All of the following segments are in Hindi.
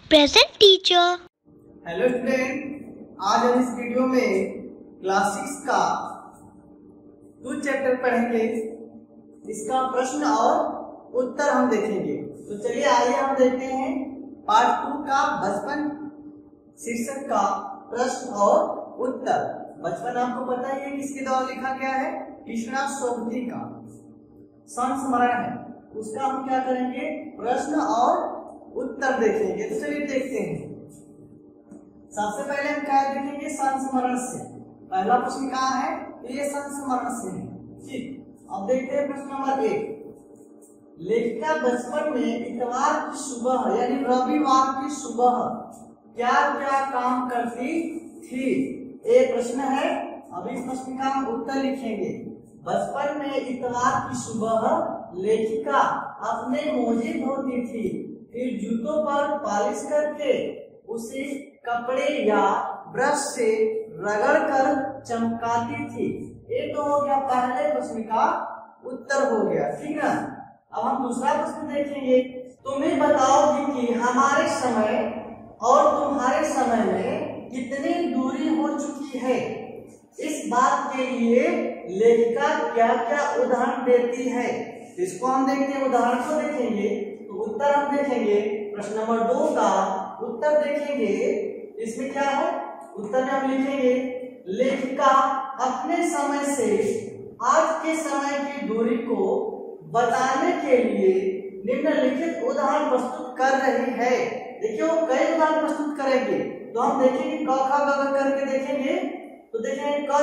Present teacher. हेलो स्टूडेंट, आज हम इस वीडियो में क्लास 6 का 2 चैप्टर पढ़ेंगे। इसका प्रश्न और उत्तर हम देखेंगे। तो चलिए आइए हम देखते हैं पार्ट 2 का बचपन शीर्षक का प्रश्न और उत्तर। बचपन आपको पता ही है किसके द्वारा लिखा गया है, कृष्णा सोबती का संस्मरण है। उसका हम क्या करेंगे, प्रश्न और उत्तर देखेंगे। तो चलिए देखते हैं। सबसे पहले हम क्या देखेंगे, संस्मरण से। पहला प्रश्न कहाँ है, ये संस्मरण से है। ठीक, अब देखते हैं प्रश्न नंबर 1। लेखिका बचपन में इतवार की सुबह यानी रविवार की सुबह क्या क्या काम करती थी। ये प्रश्न है। अब इस प्रश्न का हम उत्तर लिखेंगे। बचपन में इतवार की सुबह लेखिका अपने मोजे धोती थी, फिर जूतों पर पॉलिश करके उसे कपड़े या ब्रश से रगड़ कर चमकाती थी। ये तो हो गया पहले प्रश्न का उत्तर हो गया, ठीक ना। अब हम दूसरा प्रश्न देखेंगे। तुम्हें बताओ कि हमारे समय और तुम्हारे समय में कितनी दूरी हो चुकी है। इस बात के लिए लेखिका क्या क्या उदाहरण देती है। इसको हम देखते हैं, उदाहरण को देखेंगे तो उत्तर हम देखेंगे। प्रश्न नंबर 2 का उत्तर देखेंगे। इसमें क्या है, उत्तर में हम लिखेंगे लेखिका अपने समय से आज के समय की दूरी को बताने के लिए निम्नलिखित उदाहरण प्रस्तुत कर रही है। देखिए वो कई उदाहरण प्रस्तुत करेंगे। तो हम देखेंगे क ख ग घ करके देखेंगे। तो देखेंगे क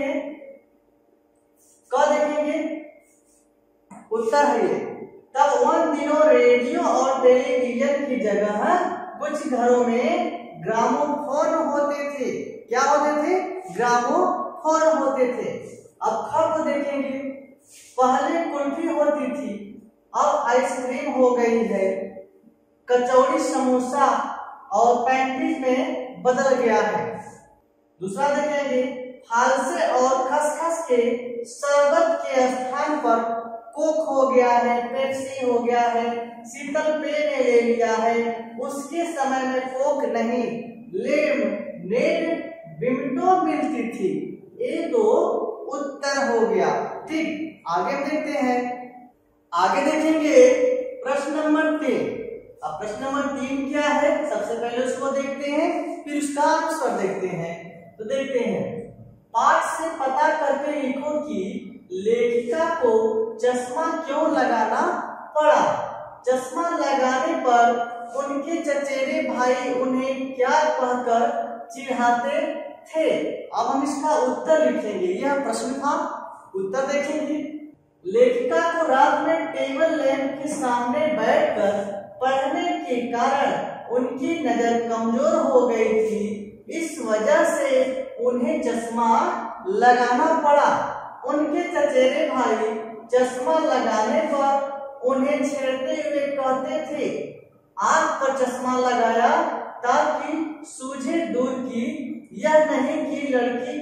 देखेंगे उत्तर है ये। तब उन दिनों रेडियो और टेलीविजन की जगह कुछ घरों में ग्रामोफोन होते थे। क्या होते थे, ग्रामोफोन होते थे। अब ख को देखेंगे। पहले कुल्फी होती थी, अब आइसक्रीम हो गई है। कचौड़ी समोसा और पैंटीज में बदल गया है। दूसरा देखेंगे, फालसे और खसखस के शरबत के स्थान पर कोक हो गया है, पेप्सी हो गया है, शीतल पेय ने ले लिया है। उसके समय में कोक नहीं, लेमनेड बिमटो मिलती थी। ये तो उत्तर हो गया। ठीक, आगे देखते हैं। आगे देखेंगे प्रश्न नंबर 3। अब प्रश्न नंबर 3 क्या है, सबसे पहले उसको देखते हैं, फिर उसका आंसर देखते हैं। तो देखते हैं, पाठ से पता करके लिखो कि लेखिका को चश्मा क्यों लगाना पड़ा। चश्मा लगाने पर उनके चचेरे भाई उन्हें क्या कहकर चिढ़ाते थे। अब हम इसका उत्तर लिखेंगे। यह प्रश्न था, उत्तर देखेंगे। लेखिका को रात में टेबल लैंप के सामने बैठकर पढ़ने के कारण उनकी नजर कमजोर हो गई थी। इस वजह से उन्हें चश्मा लगाना पड़ा। उनके चचेरे भाई चश्मा लगाने पर उन्हें छेड़ते हुए कहते थे, आंख पर चश्मा लगाया ताकि सूझे दूर की। यह नहीं कि लड़की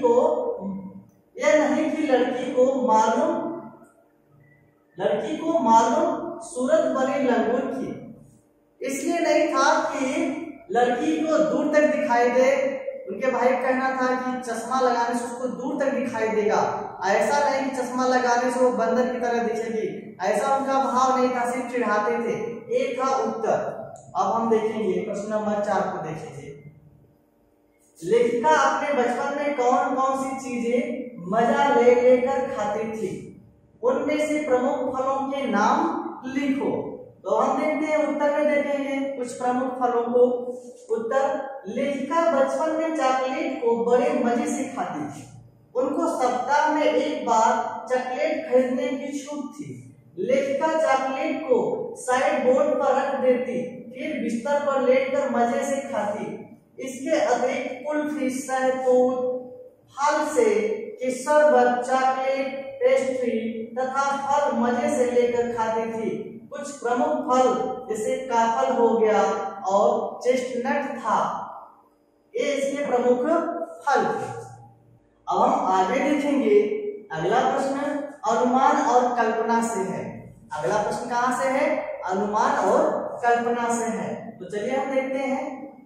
को मालूम सूरत बनी लंगूर की। इसलिए नहीं था कि लड़की को दूर तक दिखाई दे। उनके भाई का कहना था कि चश्मा लगाने से उसको दूर तक दिखाई देगा। ऐसा नहीं कि चश्मा लगाने से वो बंदर की तरह दिखेगी, ऐसा उनका भाव नहीं था, सिर्फ चिढ़ाते थे। ये था उत्तर। अब हम देखेंगे प्रश्न नंबर 4 को देखेंगे। लेखिका अपने बचपन में कौन कौन सी चीजें मजा ले लेकर खाती थी। उनमें से प्रमुख फलों के नाम लिखो। तो हम देखते हैं, उत्तर में देखेंगे कुछ प्रमुख फलों को। उत्तर, लेखिका बचपन में चॉकलेट को बड़े मजे से खाती थी। उनको सप्ताह में एक बार चॉकलेट खरीदने की छूट थी। लेखिका चॉकलेट को साइड बोर्ड पर रख देती, फिर बिस्तर पर लेटकर मजे से खाती। इसके अतिरिक्त कुल्फी, शहतूत, फल से के शरबत, चॉकलेट, पेस्ट्री तथा फल मजे से लेकर खाती थी। कुछ प्रमुख फल जैसे काफल हो गया और चेस्टनट था, ये इसके प्रमुख फल थे। अब हम आगे देखेंगे। अगला प्रश्न अनुमान और कल्पना से है। अगला प्रश्न कहाँ से है, अनुमान और कल्पना से है। तो चलिए हम देखते हैं,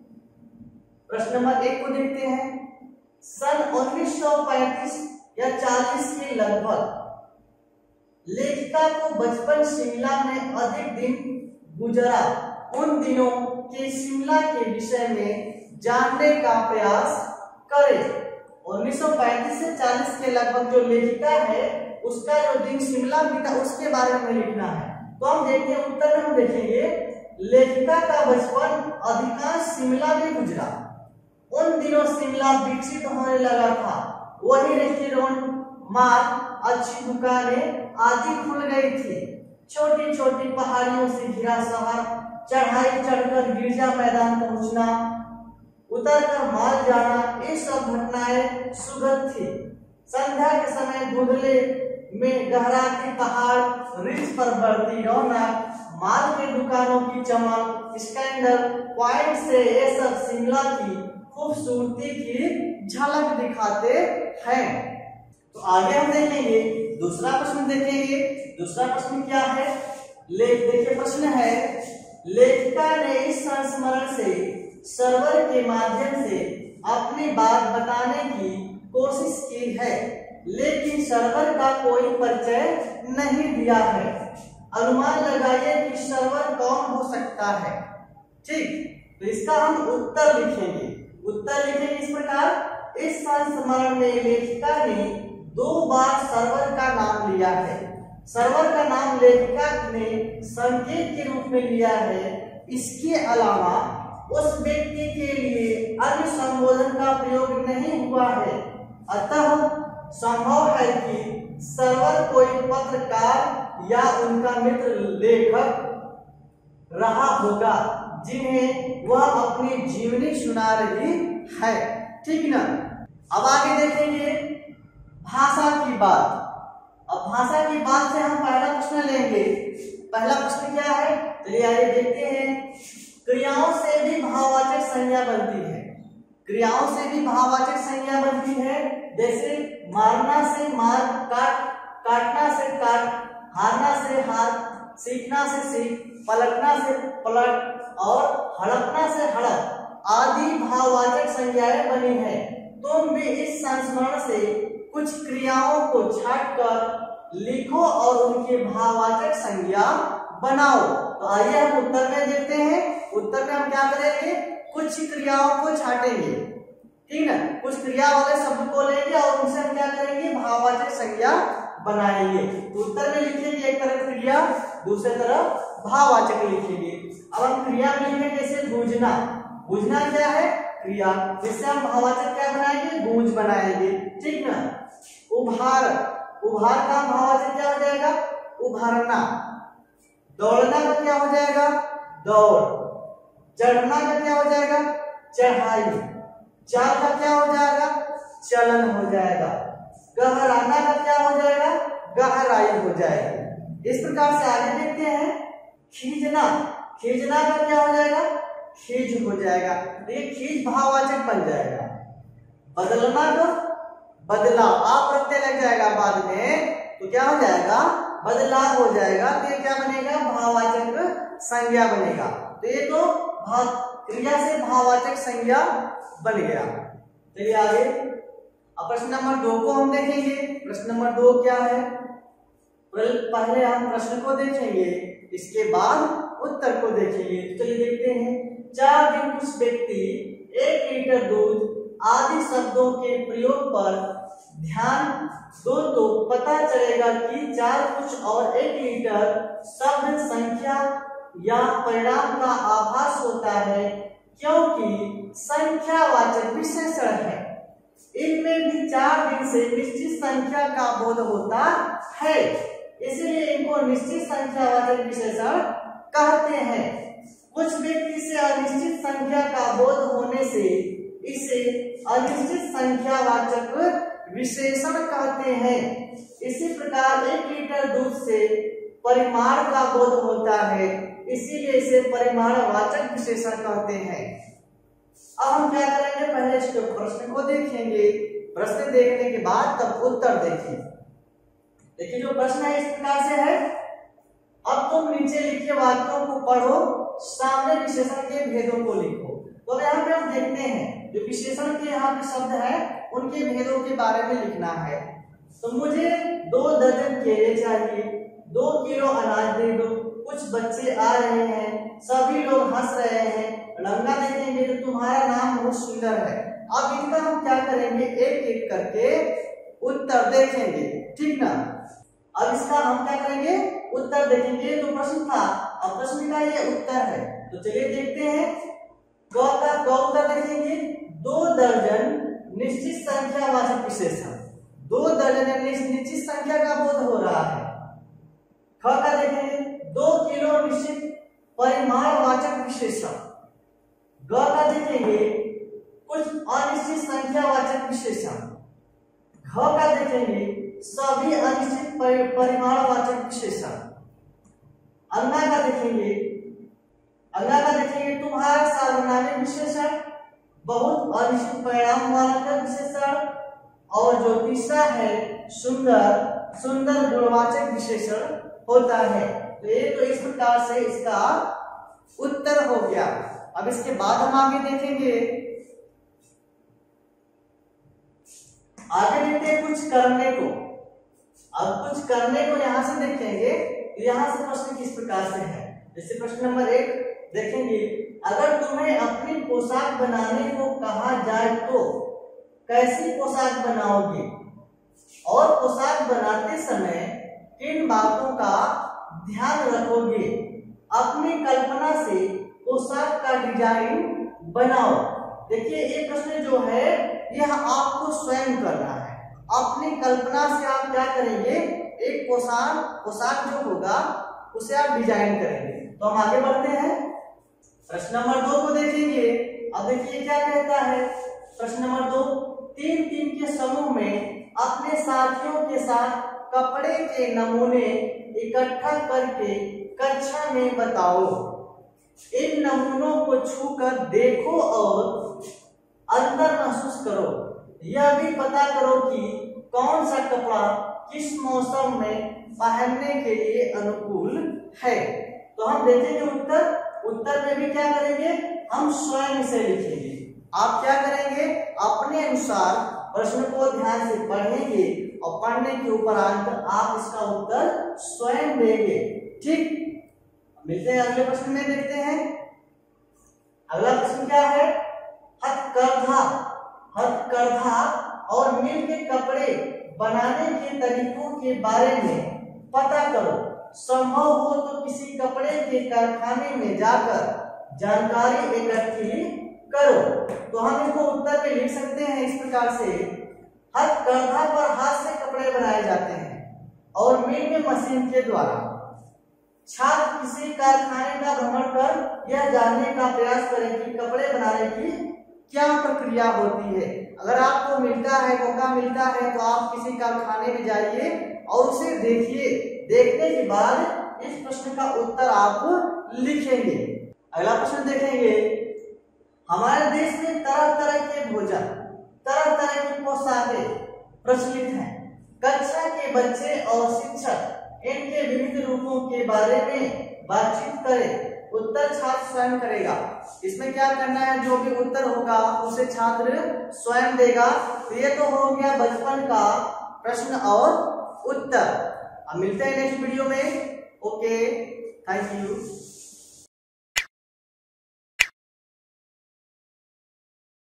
प्रश्न नंबर 1 को देखते हैं। सन 1935 या 40 के लगभग लेखिका को बचपन शिमला में अधिक दिन गुजरा, उन दिनों के शिमला के विषय में जानने का प्रयास करें। 1935 से 40 के लगभग जो लेखिका है उसका जो दिन शिमला बीता उसके बारे में लिखना है। तो हम देखते हैं उत्तर में हम देखेंगे, लेखिका का बचपन अधिकांश शिमला में गुजरा, उन दिनों शिमला विकसित होने लगा था, वही रेस्टोरेंट, मार्ग, अच्छी दुकानें आदि खुल गई थी, छोटी छोटी पहाड़ियों से घिरा शहर, चढ़ाई चढ़कर गिरजा मैदान पहुंचना, उतरकर माल जाना, ये सब घटनाएं सुखद थी। संध्या के समय धुंधले में गहराती पहाड़, रिज पर बढ़ती रौनक, माल के दुकानों की चमक, स्कैंडल पॉइंट से ये सब शिमला की खूबसूरती की झलक दिखाते हैं। तो आगे हम देखेंगे, दूसरा प्रश्न देखेंगे। दूसरा प्रश्न क्या है, देखिए प्रश्न है, लेखिका ने इस संस्मरण से सर्वर के माध्यम से अपनी बात बताने की कोशिश की है, लेकिन सर्वर का कोई परिचय नहीं दिया है। अनुमान लगाइए कि सर्वर कौन हो सकता है। ठीक, तो इसका हम उत्तर लिखेंगे। उत्तर लिखेंगे इस प्रकार, इस संस्मरण में लेखिका ने 2 बार सर्वर का नाम लिया है। सर्वर का नाम लेखिका ने संकेत के रूप में लिया है। इसके अलावा उस व्यक्ति के लिए अन्य संबोधन का प्रयोग नहीं हुआ है, अतः संभव है कि सर्वर कोई पत्रकार या उनका मित्र लेखक रहा होगा, जिन्हें वह अपनी जीवनी सुना रही है। ठीक ना। अब आगे देखेंगे भाषा की बात। अब भाषा की बात से हम पहला प्रश्न लेंगे। पहला प्रश्न क्या है, चलिए आगे देखते हैं। क्रियाओं से भी भाववाचक संज्ञा बनती है। क्रियाओं से भी भाववाचक संज्ञा बनती है, जैसे मारना से मार, काटना से काट, हारना से हार, सीखना से सीख, पलटना से पलट और हड़पना से हड़प आदि भाववाचक संज्ञाएं बनी है। तुम भी इस संस्मरण से कुछ क्रियाओं को छांटकर लिखो और उनके भाववाचक संज्ञा बनाओ। तो आइए हम उत्तर में देखते हैं। उत्तर में हम क्या करेंगे, कुछ क्रियाओं को छांटेंगे, ठीक है, कुछ क्रिया वाले शब्द को लेंगे और उनसे हम क्या करेंगे, भाववाचक संज्ञा बनाएंगे। तो उत्तर में लिखेंगे एक तरफ क्रिया, दूसरी तरफ भाववाचक लिखेंगे। अब हम क्रिया में लिखेंगे जैसे गूंजना। गूंजना क्या है, क्रिया, जिससे हम भाववाचक क्या बनाएंगे, गूंज बनाएंगे। ठीक ना। उभार, उभार का भाववाचक क्या हो जाएगा, उभारना। दौड़ना का क्या हो जाएगा, दौड़। चढ़ना का क्या हो जाएगा, चढ़ाई। चाल का क्या हो जाएगा, चलन हो जाएगा। गहराना का क्या हो जाएगा, गहराई हो जाएगी। इस प्रकार से आगे देखते हैं। खींचना, खींचना का क्या हो जाएगा, खींच हो जाएगा। ये खींच भाववाचक बन जाएगा। बदलना का बदला, आप प्रत्यय लग जाएगा बाद में, तो क्या हो जाएगा, बदलाव हो जाएगा। तो ये क्या बनेगा, भाववाचक संज्ञा बनेगा। तो ये तो क्रिया से भाववाचक संज्ञा बन गया। चलिए आगे, अब प्रश्न नंबर 2 को हम देखेंगे। प्रश्न नंबर 2 क्या है, पहले हम प्रश्न को देखेंगे, इसके बाद उत्तर को देखेंगे। चलिए देखते हैं। 4 दिन कुछ व्यक्ति 1 लीटर दूध आदि शब्दों के प्रयोग पर ध्यान दो तो पता चलेगा कि 4 कुछ और 1 लीटर शब्द संख्या या परिणाम का आभास होता है, क्योंकि संख्यावाचक विशेषण है। इनमें भी 4 दिन से निश्चित संख्या का बोध होता है, इसलिए इनको निश्चित संख्यावाचक विशेषण कहते हैं। कुछ व्यक्ति से अनिश्चित संख्या का बोध होने से इसे अनिश्चित संख्यावाचक विशेषण कहते हैं। इसी प्रकार 1 लीटर दूध से परिमाण का बोध होता है, इसीलिए इसे परिमाणवाचक विशेषण कहते हैं। अब हम क्या करेंगे, पहले इसके प्रश्न को देखेंगे, प्रश्न देखने के बाद तब उत्तर देखिए। देखिए जो प्रश्न है इस प्रकार से है। अब तुम नीचे लिखे वाक्यों को पढ़ो सामने विशेषण के भेदों को लिखो। तो यहाँ पे हम देखते हैं जो विशेषण के यहाँ पे शब्द है उनके भेदों के बारे में लिखना है। तो मुझे 2 दर्जन केले चाहिए, 2 किलो अनाज दे दो, कुछ बच्चे आ रहे हैं, सभी लोग हंस रहे हैं, रंगा देखेंगे तो तुम्हारा नाम बहुत सुंदर है। अब इनका हम क्या करेंगे, एक एक करके उत्तर देखेंगे, ठीक ना। अब इसका हम क्या करेंगे, उत्तर देखेंगे। तो प्रश्न था, अब प्रश्न का ये उत्तर है। तो चलिए देखते हैं। क का उत्तर देखेंगे, 2 दर्जन निश्चित संख्यावाचक विशेषण। 2 दर्जन निश्चित संख्या का बोध हो रहा है। ख का देखेंगे, 2 किलो निश्चित परिमाणवाचक विशेषण। ग का देखेंगे, कुछ अनिश्चित संख्यावाचक विशेषण। घ का देखेंगे, सभी अनिश्चित परिमाणवाचक विशेषण। अंगा का देखेंगे, तुम्हारा सार्वनामिक विशेषण, बहुत अनिश्चित परिणाम वाला विशेषण, और जो तीसरा है सुंदर गुणवाचक विशेषण होता है। तो ये तो इस प्रकार से इसका उत्तर हो गया। अब इसके बाद हम आगे देखेंगे, आगे देखते हैं कुछ करने को। अब कुछ करने को यहां से देखेंगे, यहां से प्रश्न किस प्रकार से है। जैसे प्रश्न नंबर 1 देखेंगे, अगर तुम्हें अपनी पोशाक बनाने को कहा जाए तो कैसी पोशाक बनाओगे, और पोशाक बनाते समय किन बातों का ध्यान रखोगे। अपनी कल्पना से पोशाक का डिजाइन बनाओ। देखिए ये प्रश्न जो है यह आपको स्वयं करना है। अपनी कल्पना से आप क्या करेंगे, एक पोशाक जो होगा उसे आप डिजाइन करेंगे। तो हम आगे बढ़ते हैं, प्रश्न नंबर 2 को देखेंगे। अब देखिए क्या कहता है प्रश्न नंबर 2, 3-3 के समूह में अपने साथियों के साथ कपड़े के नमूने इकट्ठा करके कक्षा में बताओ। इन नमूनों को छूकर देखो और अंतर महसूस करो। यह भी पता करो कि कौन सा कपड़ा किस मौसम में पहनने के लिए अनुकूल है। तो हम देखेंगे उत्तर में भी क्या करेंगे, हम स्वयं इसे लिखेंगे। आप क्या करेंगे, अपने अनुसार प्रश्न को ध्यान से पढ़ेंगे और पढ़ने के उपरांत आप इसका उत्तर स्वयं देंगे, ठीक। मिलते हैं अगले प्रश्न में, देखते हैं अगला प्रश्न क्या है। हथकरघा और मिल के कपड़े बनाने के तरीकों के बारे में पता करो। संभव हो तो किसी कपड़े के कारखाने में जाकर जानकारी इकट्ठी करो। तो हम इसको उत्तर में लिख सकते हैं इस प्रकार से, हथकरघा पर हाथ से कपड़े बनाए जाते हैं और मिल में मशीन के द्वारा। छात्र किसी कारखाने का भ्रमण कर यह जानने का प्रयास करें कि कपड़े बनाने की क्या प्रक्रिया होती है। अगर आपको मौका मिलता है तो आप किसी कारखाने में जाइए और उसे देखिए। देखने के बाद इस प्रश्न का उत्तर आप लिखेंगे। अगला प्रश्न देखेंगे, हमारे देश में तरह तरह के भोजन, तरह तरह की पोशाकें प्रचलित हैं। कक्षा के बच्चे और शिक्षक इनके विविध रूपों के बारे में बातचीत करें। उत्तर छात्र स्वयं करेगा। इसमें क्या करना है, जो भी उत्तर होगा उसे छात्र स्वयं देगा। तो ये तो हो गया बचपन का प्रश्न और उत्तर। अब मिलते हैं नेक्स्ट वीडियो में। Okay, thank you.